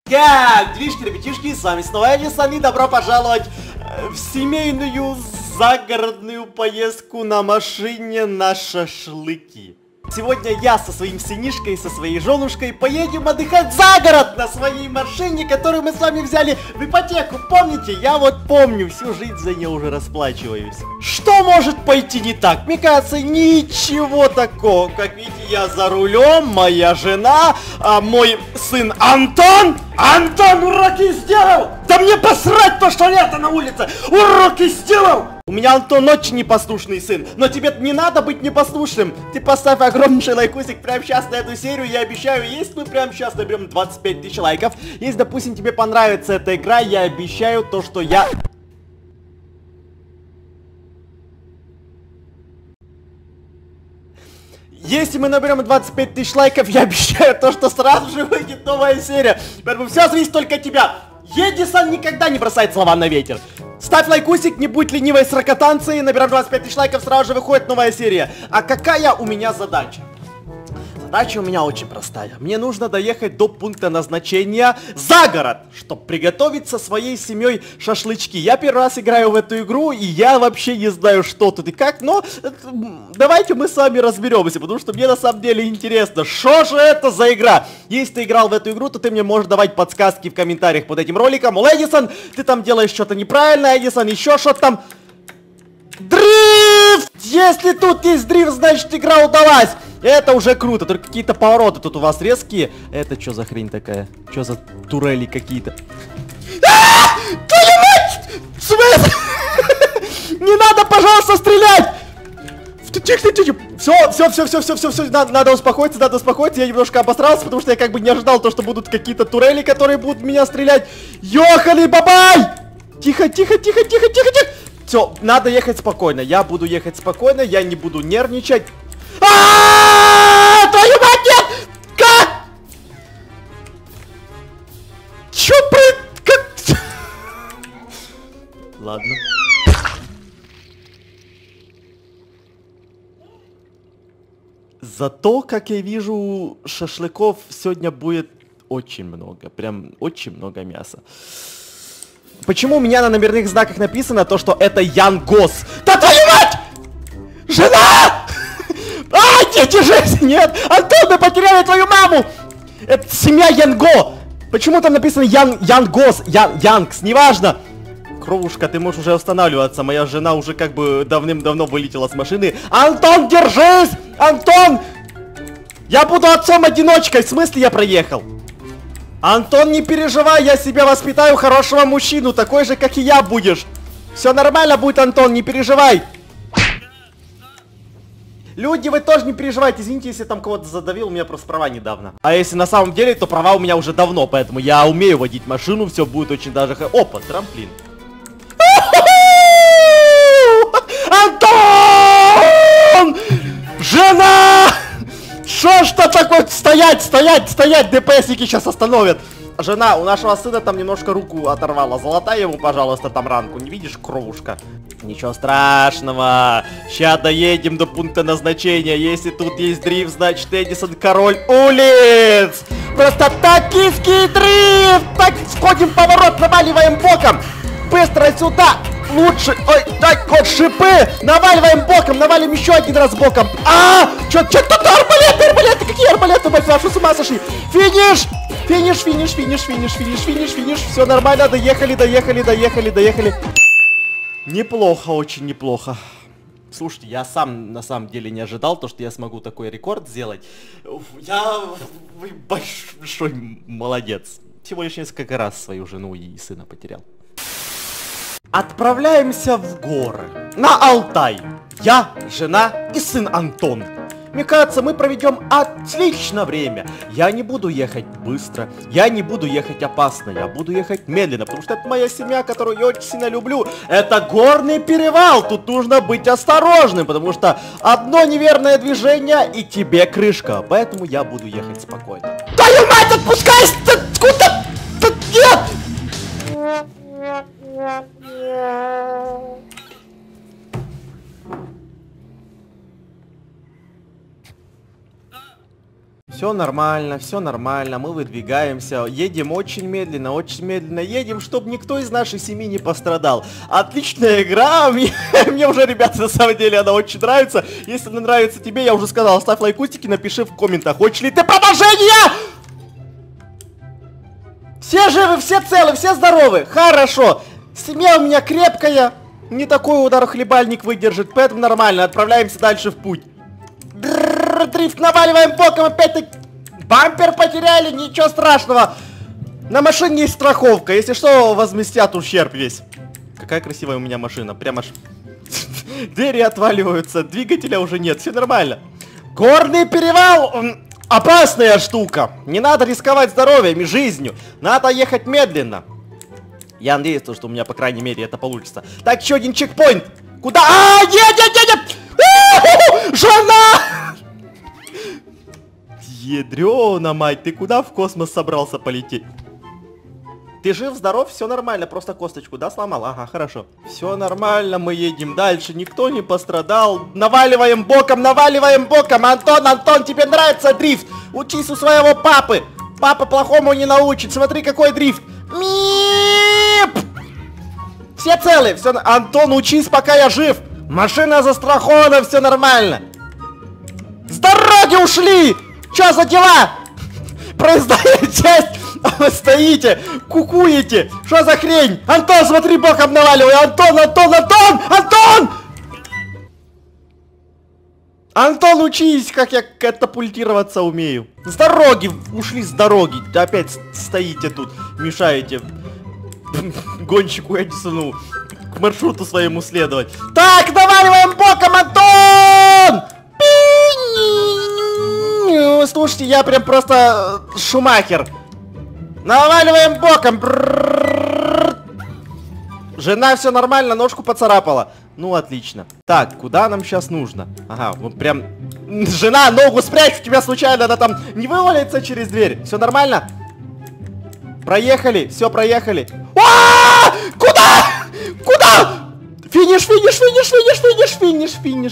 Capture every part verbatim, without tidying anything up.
Как, движки, ребятишки, с вами снова Эдисон, и добро пожаловать в семейную загородную поездку на машине на шашлыки. Сегодня я со своим сынишкой, со своей женушкой поедем отдыхать за город на своей машине, которую мы с вами взяли в ипотеку. Помните? Я вот помню, всю жизнь за нее уже расплачиваюсь. Что может пойти не так? Мне кажется, ничего такого. Как видите, я за рулем, моя жена, а мой сын Антон. Антон уроки сделал! Да мне посрать то, что лето на улице! Уроки сделал! У меня Антон очень непослушный сын, но тебе не надо быть непослушным. Ты поставь огромнейший лайкусик прямо сейчас на эту серию, я обещаю, если мы прямо сейчас наберем двадцать пять тысяч лайков, если, допустим, тебе понравится эта игра, я обещаю то, что я... Если мы наберем двадцать пять тысяч лайков, я обещаю то, что сразу же выйдет новая серия. Поэтому все зависит только от тебя. Эдисон никогда не бросает слова на ветер. Ставь лайкусик, не будь ленивой сракотанцией. Наберем двадцать пять тысяч лайков, сразу же выходит новая серия. А какая у меня задача? Задача у меня очень простая. Мне нужно доехать до пункта назначения за город, чтобы приготовить со своей семьей шашлычки. Я первый раз играю в эту игру, и я вообще не знаю, что тут и как, но давайте мы с вами разберемся, потому что мне на самом деле интересно, что же это за игра. Если ты играл в эту игру, то ты мне можешь давать подсказки в комментариях под этим роликом. Мол, Эдисон, ты там делаешь что-то неправильно, Эдисон, еще что-то там. Дрифт! Если тут есть дрифт, значит игра удалась. Это уже круто, только какие-то повороты тут у вас резкие. Это что за хрень такая? Что за турели какие-то? Твою мать! Не надо, пожалуйста, стрелять! Тихо, тихо, все, все, все, все, все, все, все, надо, надо успокоиться, надо успокоиться. Я немножко обосрался, потому что я как бы не ожидал то, что будут какие-то турели, которые будут в меня стрелять. Ёхали, бабай! Тихо, тихо, тихо, тихо, тихо, тихо. Все, надо ехать спокойно. Я буду ехать спокойно, я не буду нервничать. А-а-а! Твою мать, нет! Как? Чё про... Ладно. Зато, как я вижу, шашлыков сегодня будет очень много. Прям очень много мяса. Почему у меня на номерных знаках написано то, что это Ян Гос? Да твою мать! Жена! А, не держись! Нет! Антон, мы потеряли твою маму! Это семья Янго! Почему там написано Ян, Ян Гос? Ян, Янгс, неважно! Кровушка, ты можешь уже останавливаться. Моя жена уже как бы давным-давно вылетела с машины. Антон, держись! Антон! Я буду отцом-одиночкой. В смысле я проехал? Антон, не переживай, я себя воспитаю хорошего мужчину, такой же, как и я будешь. Все нормально будет, Антон, не переживай. Люди, вы тоже не переживайте, извините, если там кого-то задавил, у меня просто права недавно. А если на самом деле, то права у меня уже давно, поэтому я умею водить машину, все будет очень даже... Опа, трамплин. Антон! Жена! Что ж-то такое? Стоять, стоять, стоять! ДПСники сейчас остановят. Жена, у нашего сына там немножко руку оторвала. Залатай ему, пожалуйста, там ранку. Не видишь, кровушка? Ничего страшного. Сейчас доедем до пункта назначения. Если тут есть дрифт, значит Эдисон король улиц. Просто токийский дрифт. Так, входим в поворот, наваливаем боком. Быстро сюда. Лучше, ой, так вот шипы, наваливаем боком, навалим еще один раз боком. А, чё, чё тут арбалеты, арбалеты, какие арбалеты, мать вашу, с ума сошли. Финиш, финиш, финиш, финиш, финиш, финиш, финиш, финиш, все нормально, доехали, доехали, доехали, доехали. Неплохо, очень неплохо. Слушайте, я сам на самом деле не ожидал то, что я смогу такой рекорд сделать. Я большой молодец. Всего лишь несколько раз свою жену и сына потерял. Отправляемся в горы, на Алтай. Я, жена и сын Антон. Мне кажется, мы проведем отлично время. Я не буду ехать быстро, я не буду ехать опасно, я буду ехать медленно, потому что это моя семья, которую я очень сильно люблю. Это горный перевал, тут нужно быть осторожным, потому что одно неверное движение и тебе крышка. Поэтому я буду ехать спокойно. Твою мать, отпускайся! Куда? Нет! Все нормально, все нормально, мы выдвигаемся, едем очень медленно, очень медленно едем, чтобы никто из нашей семьи не пострадал. Отличная игра, мне, мне уже, ребята, на самом деле она очень нравится. Если она нравится тебе, я уже сказал, ставь лайкусики, напиши в комментах, хочешь ли ты продолжение? Все живы, все целы, все здоровы, хорошо. Семья у меня крепкая, не такой удар хлебальник выдержит, поэтому нормально, отправляемся дальше в путь. Дрифт, наваливаем боком, опять-таки бампер потеряли, ничего страшного. На машине есть страховка, если что, возместят ущерб весь. Какая красивая у меня машина, прямо аж двери отваливаются, двигателя уже нет, все нормально. Горный перевал, опасная штука, не надо рисковать здоровьем и жизнью, надо ехать медленно. Я надеюсь, что у меня, по крайней мере, это получится. Так, еще один чекпоинт. Куда? А, нет, нет, нет, нет! Жена! Ядрёна мать, ты куда в космос собрался полететь? Ты жив, здоров, все нормально, просто косточку, да, сломал? Ага, хорошо. Все нормально, мы едем дальше, никто не пострадал. Наваливаем боком, наваливаем боком. Антон, Антон, тебе нравится дрифт? Учись у своего папы. Папа плохому не научит, смотри, какой дрифт. Мип! Все целы, все. Антон, учись, пока я жив. Машина застрахована, все нормально. С дороги ушли! Чё за дела? Проездная часть, а вы стоите, кукуете. Что за хрень? Антон, смотри, боком наваливай. Антон, Антон, Антон, Антон! Антон, учись, как я катапультироваться умею. С дороги, ушли с дороги. Опять стоите тут, мешаете гонщику Эдисону к маршруту своему следовать. Так, наваливаем боком, Антон! Слушайте, я прям просто Шумахер. Наваливаем боком. Жена, все нормально, ножку поцарапала. Ну, отлично. Так, куда нам сейчас нужно? Ага, вот прям... Жена, ногу спрячь, у тебя случайно она там не вывалится через дверь. Все нормально? Проехали, все, проехали. А! Куда? Куда? Финиш, финиш, финиш, финиш, финиш, финиш, финиш.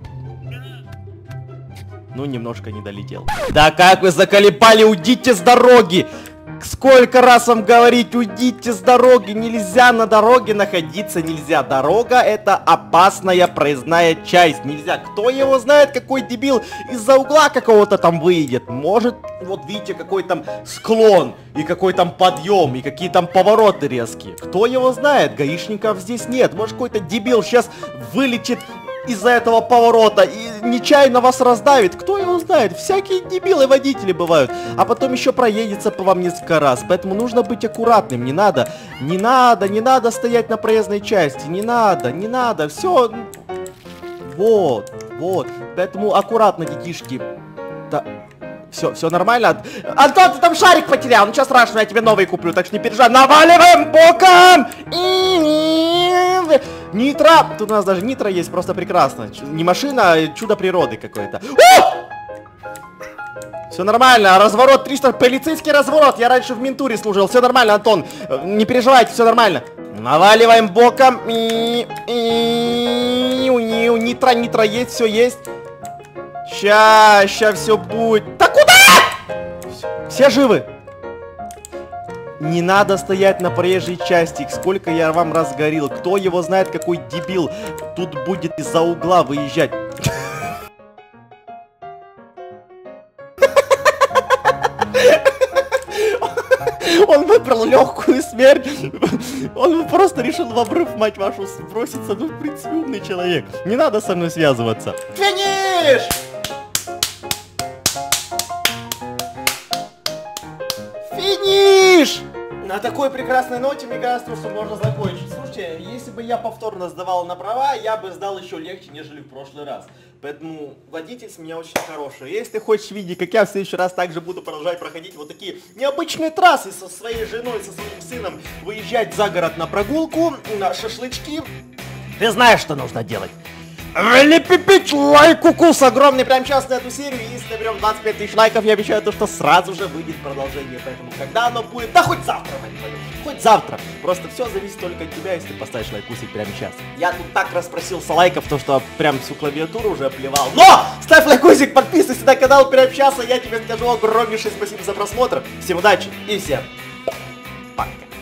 Ну, немножко не долетел. Да как вы заколебали, уйдите с дороги! Сколько раз вам говорить, уйдите с дороги, нельзя на дороге находиться, нельзя. Дорога это опасная проездная часть, нельзя. Кто его знает, какой дебил из-за угла какого-то там выйдет. Может, вот видите, какой там склон, и какой там подъем, и какие там повороты резкие. Кто его знает, гаишников здесь нет. Может, какой-то дебил сейчас вылетит из-за этого поворота и нечаянно вас раздавит. Кто его знает? Всякие дебилы водители бывают. А потом еще проедется по вам несколько раз. Поэтому нужно быть аккуратным. Не надо, не надо, не надо стоять на проездной части. Не надо, не надо. Все. Вот, вот. Поэтому аккуратно, детишки. Да. Все, все нормально. Антон, ты там шарик потерял. Ничего страшного, я тебе новый куплю. Так что не переживай. Наваливаем боком! Нитро! Тут у нас даже нитро есть, просто прекрасно. Не машина, а чудо природы какое-то. Все нормально, разворот триста, полицейский разворот. Я раньше в ментуре служил. Все нормально, Антон. Не переживайте, все нормально. Наваливаем боком. Нитро, нитро есть, все есть. Ща, ща все будет. Да куда? Все живы? Не надо стоять на проезжей части. Сколько я вам раз говорил. Кто его знает, какой дебил тут будет из-за угла выезжать. Он выбрал легкую смерть. Он просто решил в обрыв, мать вашу, сброситься. Ну, в принципе, умный человек. Не надо со мной связываться. Финиш! Финиш! На такой прекрасной ноте, мне кажется, что можно закончить. Слушайте, если бы я повторно сдавал на права, я бы сдал еще легче, нежели в прошлый раз. Поэтому водитель с меня очень хороший. Если ты хочешь видеть, как я в следующий раз также буду продолжать проходить вот такие необычные трассы со своей женой, со своим сыном, выезжать за город на прогулку, на шашлычки, ты знаешь, что нужно делать. Влепить лайк, укус огромный прямо сейчас на эту серию. Если наберем двадцать пять тысяч лайков, я обещаю то, что сразу же выйдет продолжение. Поэтому когда оно будет, да хоть завтра, мать твою, хоть завтра. Просто все зависит только от тебя, если ты поставишь лайкусик прямо сейчас. Я тут так распросился лайков, то что прям всю клавиатуру уже оплевал. Но ставь лайкусик, подписывайся на канал прямо сейчас, а я тебе скажу огромнейшее спасибо за просмотр. Всем удачи и всем пока.